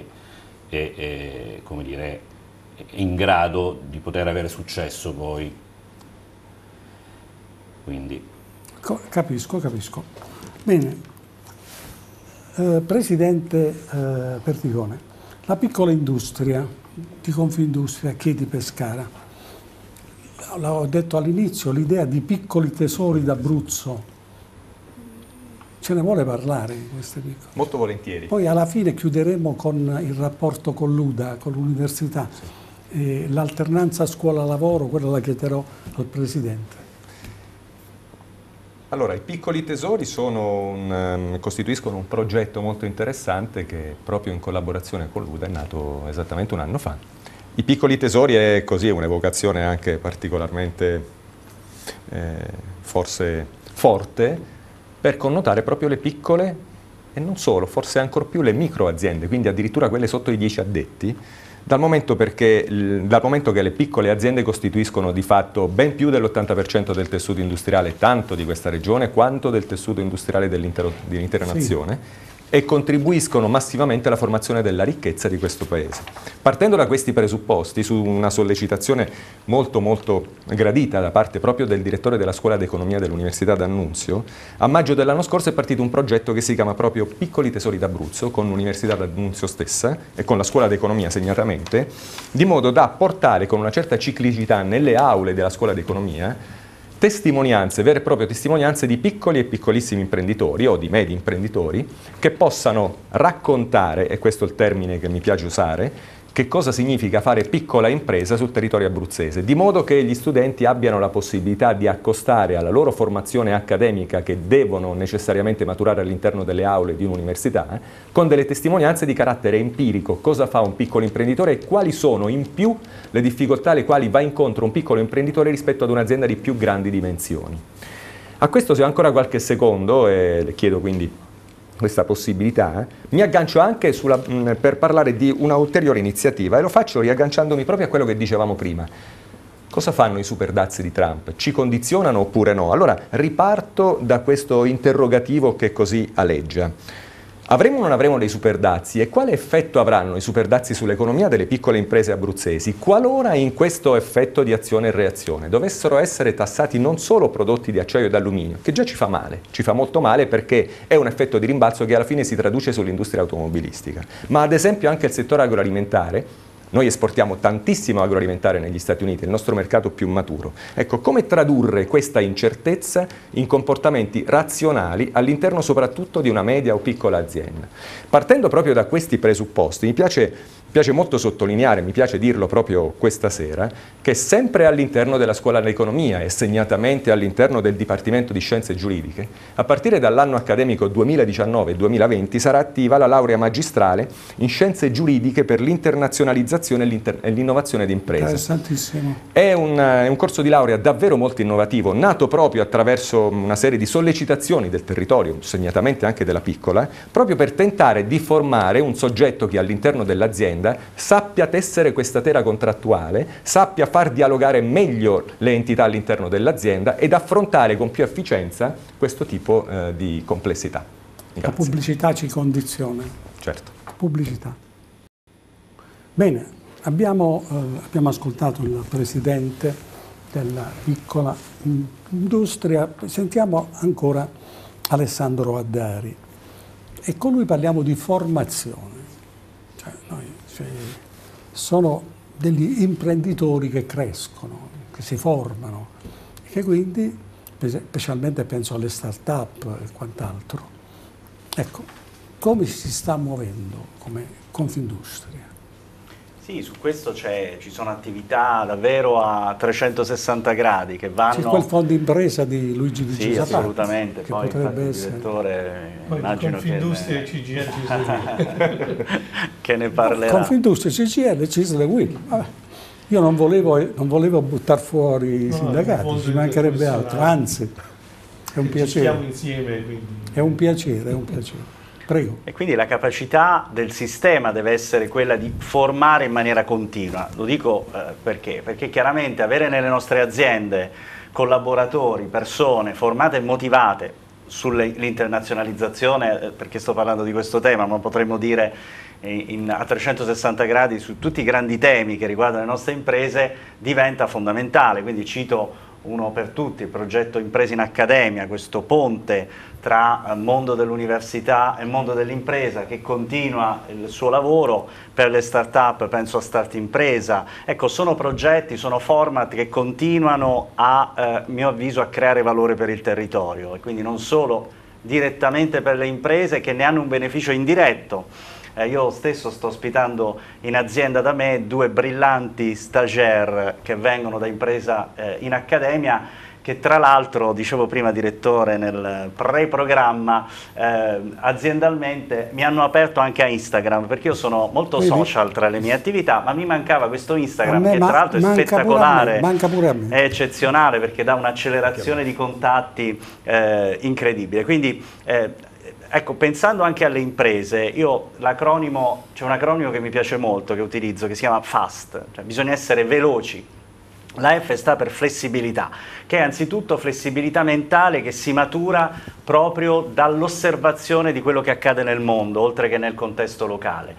come dire, in grado di poter avere successo poi. Quindi capisco. Bene, Presidente Perticone, la piccola industria di Confindustria Chieti Pescara, l'ho detto all'inizio, l'idea di piccoli tesori d'Abruzzo, ce ne vuole parlare di queste piccole? Molto volentieri. Poi alla fine chiuderemo con il rapporto con l'UDA, con l'università, l'alternanza scuola-lavoro, quella la chiederò al Presidente. Allora, i piccoli tesori costituiscono un progetto molto interessante che proprio in collaborazione con l'UDA è nato esattamente un anno fa. I piccoli tesori è così, un'evocazione anche particolarmente forse forte, per connotare proprio le piccole e non solo, forse ancor più le micro aziende, quindi addirittura quelle sotto i 10 addetti, dal momento che le piccole aziende costituiscono di fatto ben più dell'80% del tessuto industriale, tanto di questa regione quanto del tessuto industriale dell'intera nazione, e contribuiscono massivamente alla formazione della ricchezza di questo Paese. Partendo da questi presupposti, su una sollecitazione molto gradita da parte proprio del direttore della Scuola d'Economia dell'Università d'Annunzio, a maggio dell'anno scorso è partito un progetto che si chiama proprio Piccoli Tesori d'Abruzzo, con l'Università d'Annunzio stessa e con la Scuola d'Economia segnatamente, di modo da portare con una certa ciclicità nelle aule della Scuola d'Economia testimonianze, vere e proprie testimonianze di piccoli e piccolissimi imprenditori o di medi imprenditori che possano raccontare, e questo è il termine che mi piace usare, che cosa significa fare piccola impresa sul territorio abruzzese, di modo che gli studenti abbiano la possibilità di accostare alla loro formazione accademica che devono necessariamente maturare all'interno delle aule di un'università, con delle testimonianze di carattere empirico, cosa fa un piccolo imprenditore e quali sono in più le difficoltà alle quali va incontro un piccolo imprenditore rispetto ad un'azienda di più grandi dimensioni. A questo, se ho ancora qualche secondo, e le chiedo quindi questa possibilità, mi aggancio anche per parlare di una ulteriore iniziativa, e lo faccio riagganciandomi proprio a quello che dicevamo prima. Cosa fanno i super dazi di Trump? Ci condizionano oppure no? Allora riparto da questo interrogativo che così aleggia. Avremo o non avremo dei superdazi e quale effetto avranno i superdazi sull'economia delle piccole imprese abruzzesi qualora in questo effetto di azione e reazione dovessero essere tassati non solo prodotti di acciaio ed alluminio, che già ci fa male, ci fa molto male perché è un effetto di rimbalzo che alla fine si traduce sull'industria automobilistica, ma ad esempio anche il settore agroalimentare. Noi esportiamo tantissimo agroalimentare negli Stati Uniti, il nostro mercato più maturo. Ecco, come tradurre questa incertezza in comportamenti razionali all'interno soprattutto di una media o piccola azienda? Partendo proprio da questi presupposti, mi piace molto sottolineare, mi piace dirlo proprio questa sera, che sempre all'interno della Scuola d'Economia e segnatamente all'interno del Dipartimento di Scienze Giuridiche, a partire dall'anno accademico 2019-2020 sarà attiva la laurea magistrale in Scienze Giuridiche per l'internazionalizzazione e l'innovazione di imprese. Interessantissimo. È un corso di laurea davvero molto innovativo, nato proprio attraverso una serie di sollecitazioni del territorio, segnatamente anche della piccola, proprio per tentare di formare un soggetto che all'interno dell'azienda sappia tessere questa tela contrattuale, sappia far dialogare meglio le entità all'interno dell'azienda ed affrontare con più efficienza questo tipo di complessità. Grazie. La pubblicità ci condiziona. Certo. Pubblicità. Bene, abbiamo ascoltato il presidente della piccola industria, sentiamo ancora Alessandro Addari e con lui parliamo di formazione. Sono degli imprenditori che crescono, che si formano e che quindi, specialmente penso alle start-up e quant'altro, ecco, come si sta muovendo come Confindustria? Sì, su questo ci sono attività davvero a 360 gradi che vanno... C'è quel fondo impresa di Luigi Di Sì, Giuseppe, assolutamente, che poi potrebbe il essere... direttore poi immagino Confindustria e CGL che ne parlerà. Confindustria, CGL, CISL e WIL. Io non volevo buttare fuori i sindacati, ci mancherebbe altro, anzi è un piacere. Stiamo insieme, quindi. È un piacere. Prego. E quindi la capacità del sistema deve essere quella di formare in maniera continua. Lo dico perché? Perché chiaramente avere nelle nostre aziende collaboratori, persone formate e motivate sull'internazionalizzazione, perché sto parlando di questo tema, ma potremmo dire a 360 gradi su tutti i grandi temi che riguardano le nostre imprese, diventa fondamentale. Quindi cito uno per tutti, il progetto Imprese in Accademia, questo ponte tra mondo dell'università e mondo dell'impresa che continua il suo lavoro. Per le start-up penso a Start Impresa. Ecco, sono progetti, sono format che continuano a mio avviso a creare valore per il territorio e quindi non solo direttamente per le imprese che ne hanno un beneficio indiretto. Io stesso sto ospitando in azienda da me 2 brillanti stagiaire che vengono da Impresa in Accademia, che tra l'altro, dicevo prima direttore nel pre-programma, aziendalmente mi hanno aperto anche a Instagram, perché io sono molto social tra le mie attività, ma mi mancava questo Instagram che tra l'altro è spettacolare, è eccezionale perché dà un'accelerazione di contatti incredibile. Quindi ecco, pensando anche alle imprese, io c'è un acronimo che mi piace molto, che utilizzo, che si chiama FAST, cioè bisogna essere veloci, La F sta per flessibilità, che è anzitutto flessibilità mentale che si matura proprio dall'osservazione di quello che accade nel mondo, oltre che nel contesto locale,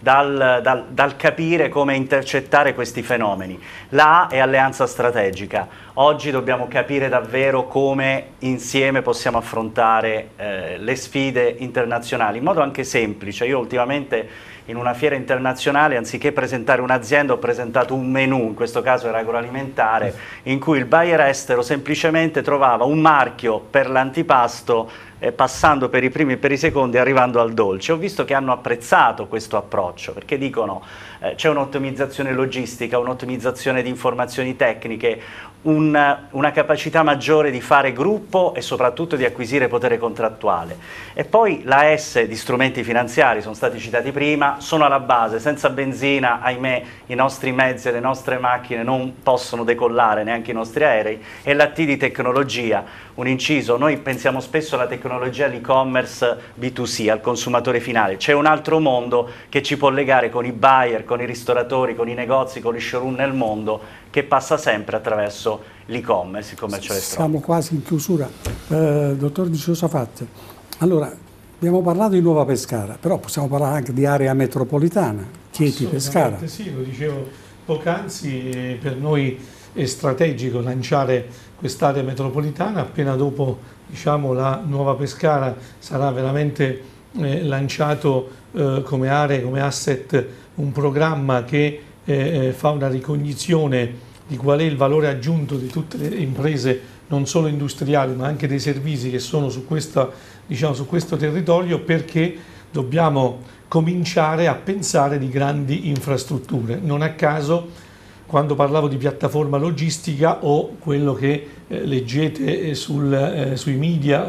dal capire come intercettare questi fenomeni. La A è alleanza strategica. Oggi dobbiamo capire davvero come insieme possiamo affrontare le sfide internazionali, in modo anche semplice. Io ultimamente in una fiera internazionale, anziché presentare un'azienda, ho presentato un menù, in questo caso era agroalimentare, in cui il buyer estero semplicemente trovava un marchio per l'antipasto, passando per i primi e per i secondi, arrivando al dolce. Ho visto che hanno apprezzato questo approccio, perché dicono c'è un'ottimizzazione logistica, un'ottimizzazione di informazioni tecniche, una capacità maggiore di fare gruppo e soprattutto di acquisire potere contrattuale. E poi la S di strumenti finanziari, sono stati citati prima, sono alla base. Senza benzina, ahimè, i nostri mezzi e le nostre macchine non possono decollare, neanche i nostri aerei. E la T di tecnologia, un inciso: noi pensiamo spesso alla tecnologia, all'e-commerce B2C, al consumatore finale. C'è un altro mondo che ci può legare con i buyer, con i ristoratori, con i negozi, con i showroom nel mondo, che passa sempre attraverso l'e-commerce, il commercio elettronico. Siamo quasi in chiusura. Dottor Di Giosafat, allora abbiamo parlato di Nuova Pescara, però possiamo parlare anche di area metropolitana, Chieti-Pescara. Sì, lo dicevo poc'anzi, per noi è strategico lanciare quest'area metropolitana. Appena dopo, diciamo, la Nuova Pescara sarà veramente lanciato come area, come asset, un programma che fa una ricognizione di qual è il valore aggiunto di tutte le imprese, non solo industriali ma anche dei servizi che sono su questo territorio, perché dobbiamo cominciare a pensare di grandi infrastrutture. Non a caso, quando parlavo di piattaforma logistica, o quello che leggete sui media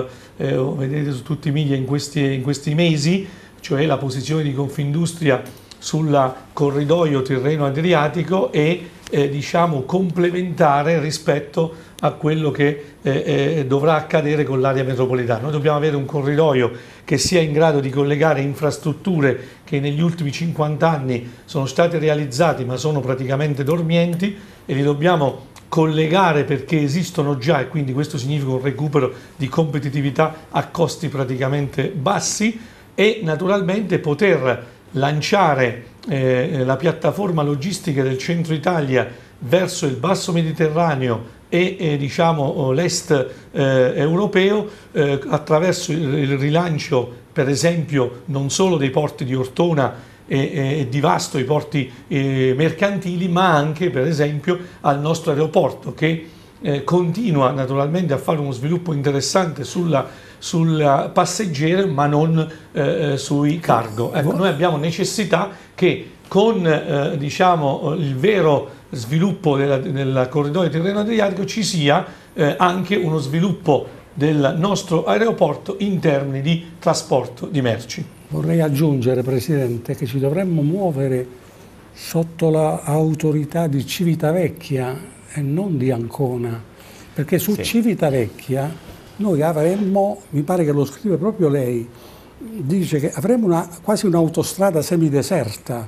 o vedete su tutti i media in questi mesi, cioè la posizione di Confindustria sul corridoio Tirreno-Adriatico, è diciamo complementare rispetto a quello che dovrà accadere con l'area metropolitana. Noi dobbiamo avere un corridoio che sia in grado di collegare infrastrutture che negli ultimi 50 anni sono state realizzate ma sono praticamente dormienti, e li dobbiamo collegare perché esistono già, e quindi questo significa un recupero di competitività a costi praticamente bassi, e naturalmente poter lanciare la piattaforma logistica del centro Italia verso il basso Mediterraneo e diciamo l'est europeo, attraverso il rilancio, per esempio, non solo dei porti di Ortona e di Vasto, i porti mercantili, ma anche per esempio al nostro aeroporto, che continua naturalmente a fare uno sviluppo interessante sul passeggero ma non sui cargo. Ecco, noi abbiamo necessità che con diciamo il vero sviluppo del corridoio Tirreno-Adriatico ci sia anche uno sviluppo del nostro aeroporto in termini di trasporto di merci. Vorrei aggiungere, Presidente, che ci dovremmo muovere sotto l'autorità di Civitavecchia e non di Ancona, perché su Civitavecchia noi avremmo, mi pare che lo scrive proprio lei, dice che avremmo quasi un'autostrada semideserta.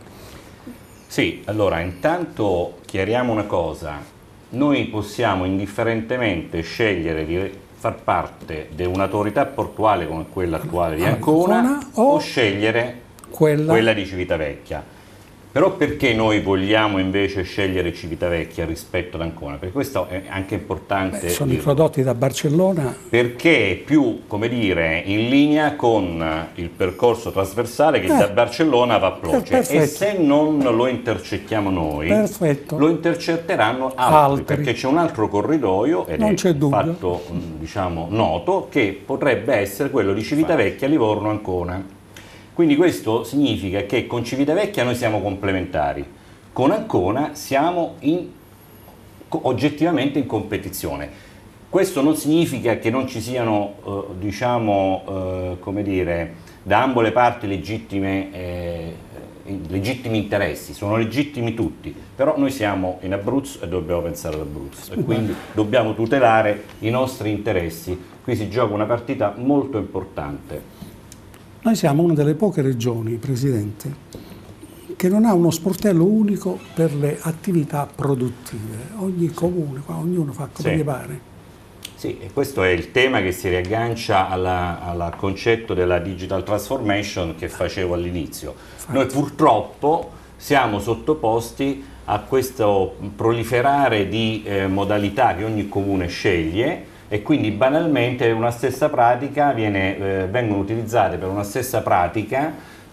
Sì, allora intanto chiariamo una cosa: noi possiamo indifferentemente scegliere di far parte di un'autorità portuale come quella attuale di Ancona o scegliere quella di Civitavecchia. Però perché noi vogliamo invece scegliere Civitavecchia rispetto ad Ancona? Perché questo è anche importante. Sono i prodotti da Barcellona. Perché è più, come dire, in linea con il percorso trasversale che da Barcellona va a Ploce. E se non lo intercettiamo noi, lo intercetteranno altri. Perché c'è un altro corridoio, ed è fatto diciamo noto, che potrebbe essere quello di Civitavecchia-Livorno-Ancona. Quindi questo significa che con Civitavecchia noi siamo complementari, con Ancona siamo oggettivamente in competizione. Questo non significa che non ci siano, come dire, da ambo le parti legittimi interessi, sono legittimi tutti, però noi siamo in Abruzzo e dobbiamo pensare ad Abruzzo e quindi dobbiamo tutelare i nostri interessi. Qui si gioca una partita molto importante. Noi siamo una delle poche regioni, Presidente, che non ha uno sportello unico per le attività produttive. Ogni comune, ognuno fa come gli pare. Sì, e questo è il tema che si riaggancia al concetto della digital transformation che facevo all'inizio. Noi purtroppo siamo sottoposti a questo proliferare di modalità che ogni comune sceglie, e quindi banalmente una stessa pratica vengono utilizzate per una stessa pratica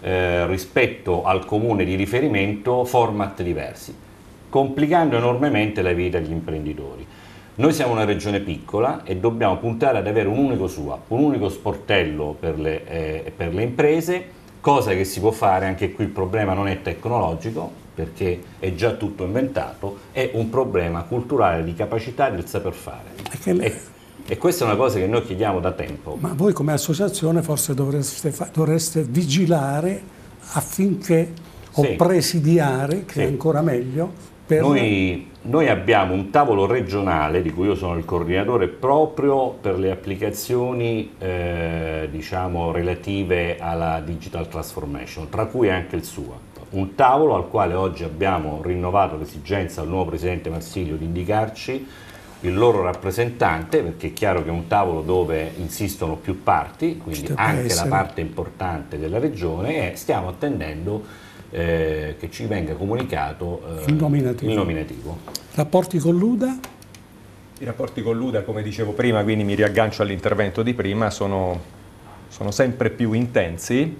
rispetto al comune di riferimento format diversi, complicando enormemente la vita agli imprenditori. Noi siamo una regione piccola e dobbiamo puntare ad avere un unico SUAP, un unico sportello per le imprese, cosa che si può fare. Anche qui il problema non è tecnologico, perché è già tutto inventato, è un problema culturale di capacità del saper fare. E questa è una cosa che noi chiediamo da tempo. Ma voi come associazione forse dovreste vigilare affinché, o presidiare, che è ancora meglio, Noi abbiamo un tavolo regionale, di cui io sono il coordinatore, proprio per le applicazioni diciamo relative alla digital transformation, tra cui anche il SUAP. Un tavolo al quale oggi abbiamo rinnovato l'esigenza al nuovo Presidente Marsilio di indicarci il loro rappresentante, perché è chiaro che è un tavolo dove insistono più parti, quindi anche la parte importante della regione, e stiamo attendendo che ci venga comunicato il nominativo. Rapporti con l'UDA? I rapporti con l'UDA, come dicevo prima, quindi mi riaggancio all'intervento di prima, sono sempre più intensi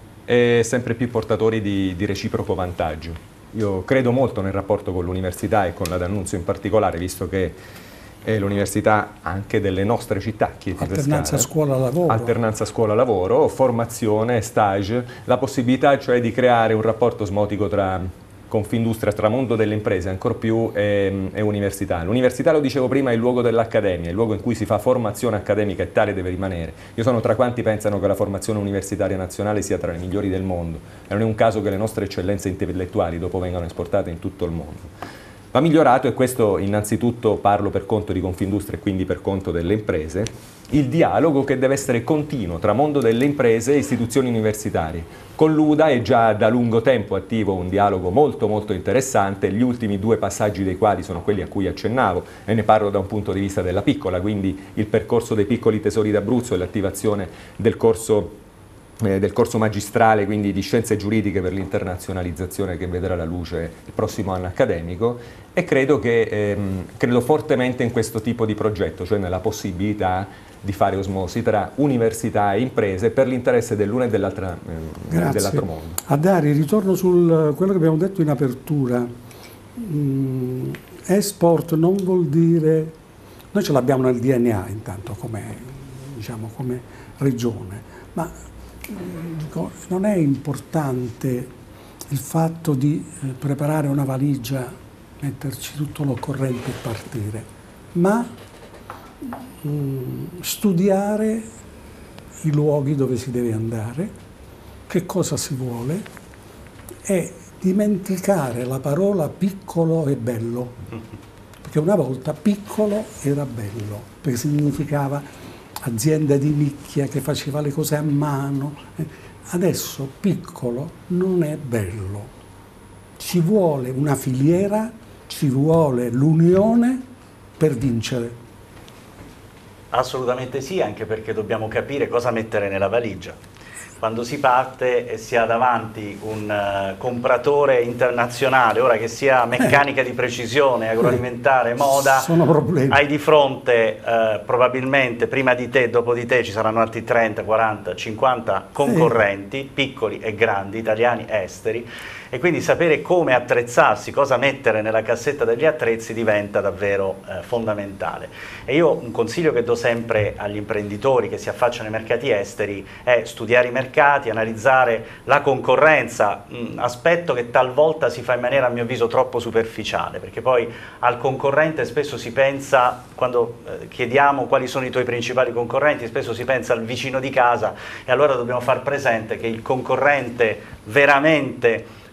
e sempre più portatori di reciproco vantaggio. Io credo molto nel rapporto con l'università e con la D'Annunzio in particolare, visto che è l'università anche delle nostre città, alternanza scuola-lavoro. Alternanza scuola-lavoro, formazione, stage, la possibilità cioè di creare un rapporto osmotico tra Confindustria, tra mondo delle imprese, ancor più e università. L'università, lo dicevo prima, è il luogo dell'accademia, è il luogo in cui si fa formazione accademica, e tale deve rimanere. Io sono tra quanti pensano che la formazione universitaria nazionale sia tra le migliori del mondo, e non è un caso che le nostre eccellenze intellettuali dopo vengano esportate in tutto il mondo. Va migliorato, e questo innanzitutto parlo per conto di Confindustria e quindi per conto delle imprese, il dialogo che deve essere continuo tra mondo delle imprese e istituzioni universitarie. Con l'UDA è già da lungo tempo attivo un dialogo molto molto interessante, gli ultimi due passaggi dei quali sono quelli a cui accennavo, e ne parlo da un punto di vista della piccola, quindi il percorso dei piccoli tesori d'Abruzzo e l'attivazione del corso magistrale, quindi di scienze giuridiche per l'internazionalizzazione, che vedrà la luce il prossimo anno accademico, e credo fortemente in questo tipo di progetto, cioè nella possibilità di fare osmosi tra università e imprese per l'interesse dell'una e dell'altro mondo. Adari, ritorno su quello che abbiamo detto in apertura. Export non vuol dire... Noi ce l'abbiamo nel DNA intanto come regione, ma non è importante il fatto di preparare una valigia, metterci tutto l'occorrente e partire, ma studiare i luoghi dove si deve andare, che cosa si vuole, e dimenticare la parola piccolo e bello, perché una volta piccolo era bello, perché significava azienda di nicchia che faceva le cose a mano. Adesso piccolo non è bello, ci vuole una filiera, ci vuole l'unione per vincere. Assolutamente sì, anche perché dobbiamo capire cosa mettere nella valigia. Quando si parte e si ha davanti un compratore internazionale, ora che sia meccanica di precisione, agroalimentare, moda, hai di fronte probabilmente prima di te, dopo di te ci saranno altri 30, 40, 50 concorrenti, piccoli e grandi, italiani, esteri, e quindi sapere come attrezzarsi, cosa mettere nella cassetta degli attrezzi diventa davvero fondamentale. E io un consiglio che do sempre agli imprenditori che si affacciano ai mercati esteri è studiare i mercati, analizzare la concorrenza, aspetto che talvolta si fa in maniera, a mio avviso, troppo superficiale, perché poi al concorrente spesso si pensa, quando chiediamo quali sono i tuoi principali concorrenti, spesso si pensa al vicino di casa, e allora dobbiamo far presente che il concorrente veramente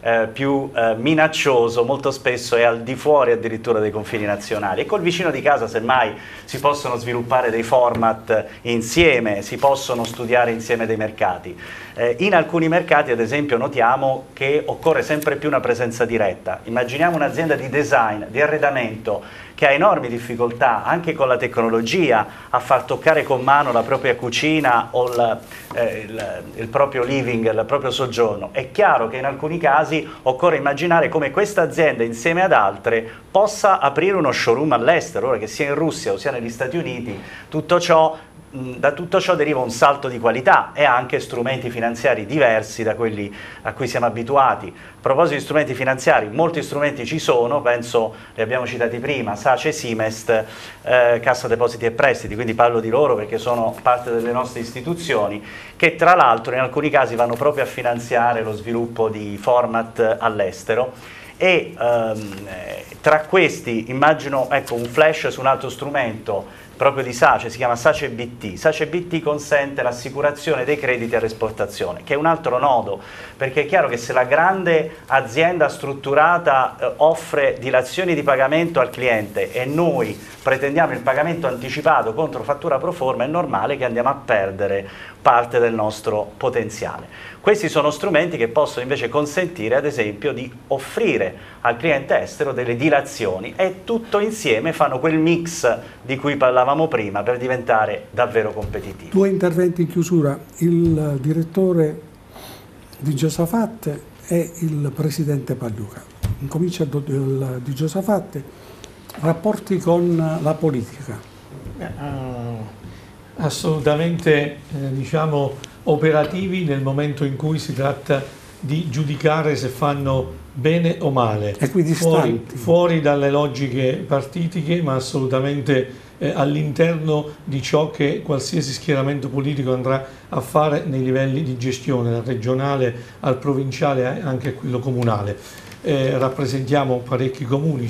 più minaccioso molto spesso è al di fuori addirittura dei confini nazionali, e col vicino di casa semmai si possono sviluppare dei format insieme, si possono studiare insieme dei mercati. In alcuni mercati ad esempio notiamo che occorre sempre più una presenza diretta. Immaginiamo un'azienda di design, di arredamento, che ha enormi difficoltà anche con la tecnologia a far toccare con mano la propria cucina o il proprio living, il proprio soggiorno. È chiaro che in alcuni casi occorre immaginare come questa azienda insieme ad altre possa aprire uno showroom all'estero, ora che sia in Russia o sia negli Stati Uniti. Da tutto ciò deriva un salto di qualità e anche strumenti finanziari diversi da quelli a cui siamo abituati. A proposito di strumenti finanziari, molti strumenti ci sono, penso, li abbiamo citati prima, SACE, Simest, Cassa Depositi e Prestiti, quindi parlo di loro perché sono parte delle nostre istituzioni, che tra l'altro in alcuni casi vanno proprio a finanziare lo sviluppo di format all'estero. E tra questi immagino, ecco, un flash su un altro strumento proprio di SACE, si chiama SACE BT. SACE BT consente l'assicurazione dei crediti all'esportazione, che è un altro nodo, perché è chiaro che se la grande azienda strutturata offre dilazioni di pagamento al cliente e noi pretendiamo il pagamento anticipato contro fattura pro forma, è normale che andiamo a perdere parte del nostro potenziale. Questi sono strumenti che possono invece consentire ad esempio di offrire al cliente estero delle dilazioni, e tutto insieme fanno quel mix di cui parlavamo prima per diventare davvero competitivi. Due interventi in chiusura: il direttore di Josafat e il presidente Pagliuca. Incomincia di Josafat, rapporti con la politica. Assolutamente diciamo operativi nel momento in cui si tratta di giudicare se fanno bene o male, fuori dalle logiche partitiche, ma assolutamente all'interno di ciò che qualsiasi schieramento politico andrà a fare nei livelli di gestione, dal regionale al provinciale anche a quello comunale. Rappresentiamo parecchi comuni,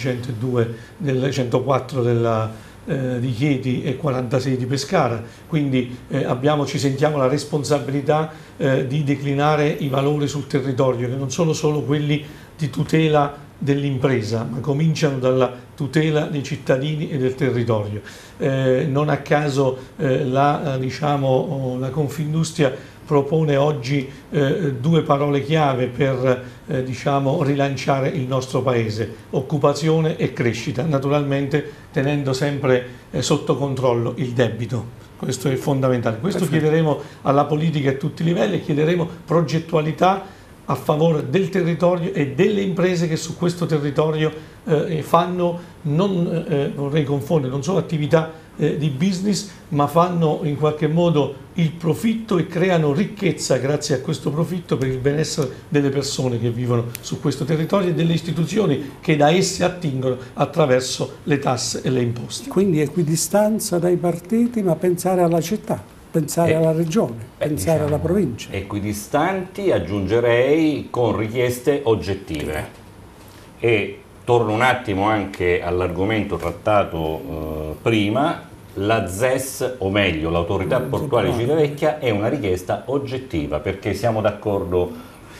104 di Chieti e 46 di Pescara, quindi ci sentiamo la responsabilità di declinare i valori sul territorio, che non sono solo quelli di tutela dell'impresa, ma cominciano dalla tutela dei cittadini e del territorio. Non a caso la Confindustria propone oggi due parole chiave per rilanciare il nostro paese: occupazione e crescita, naturalmente tenendo sempre sotto controllo il debito. Questo è fondamentale. Questo chiederemo alla politica a tutti i livelli, e chiederemo progettualità a favore del territorio e delle imprese che su questo territorio fanno, vorrei confondere, non solo attività di business, ma fanno in qualche modo il profitto e creano ricchezza grazie a questo profitto per il benessere delle persone che vivono su questo territorio e delle istituzioni che da esse attingono attraverso le tasse e le imposte. Quindi equidistanza dai partiti, ma pensare alla città, pensare alla regione, pensare alla provincia. Equidistanti, aggiungerei, con richieste oggettive. E torno un attimo anche all'argomento trattato prima: la ZES, o meglio l'autorità portuale di Civitavecchia, è una richiesta oggettiva, perché siamo d'accordo,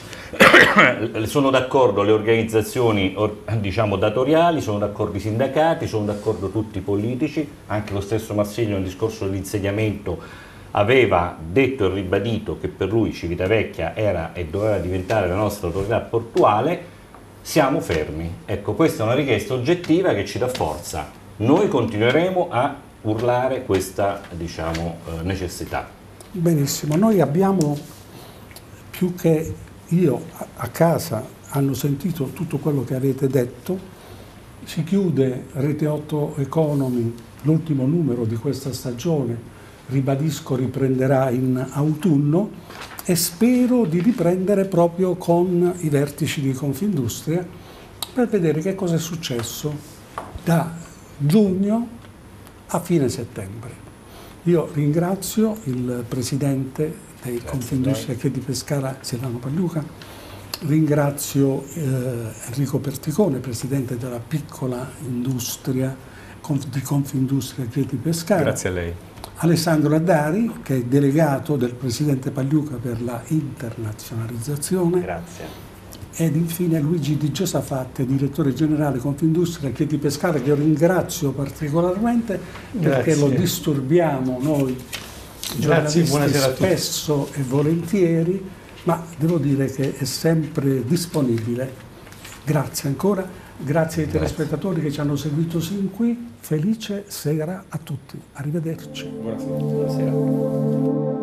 sono d'accordo le organizzazioni datoriali, sono d'accordo i sindacati, sono d'accordo tutti i politici, anche lo stesso Marsilio nel discorso dell'insediamento aveva detto e ribadito che per lui Civitavecchia era e doveva diventare la nostra autorità portuale. Siamo fermi. Ecco, questa è una richiesta oggettiva che ci dà forza. Noi continueremo a urlare questa, necessità. Benissimo, noi abbiamo, più che io a casa, hanno sentito tutto quello che avete detto. Si chiude Rete 8 Economy, l'ultimo numero di questa stagione, ribadisco riprenderà in autunno, e spero di riprendere proprio con i vertici di Confindustria per vedere che cosa è successo da giugno a fine settembre. Io ringrazio il presidente di Confindustria Chieti Pescara, Silvano Pagliuca, ringrazio Enrico Perticone, presidente della piccola industria di Confindustria Chieti Pescara. Grazie a lei. Alessandro Addari, che è delegato del presidente Pagliuca per la internazionalizzazione. Grazie. ed infine Luigi Di Giosafatti, direttore generale Confindustria Chieti Pescara, che io ringrazio particolarmente perché lo disturbiamo noi giornalisti spesso e volentieri, ma devo dire che è sempre disponibile. Grazie ancora, grazie ai telespettatori che ci hanno seguito sin qui, felice sera a tutti, arrivederci. Buonasera.